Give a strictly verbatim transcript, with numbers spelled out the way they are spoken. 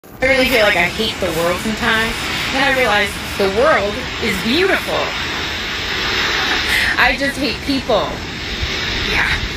I really feel like I hate the world sometimes. Then I realize the world is beautiful. I just hate people. Yeah.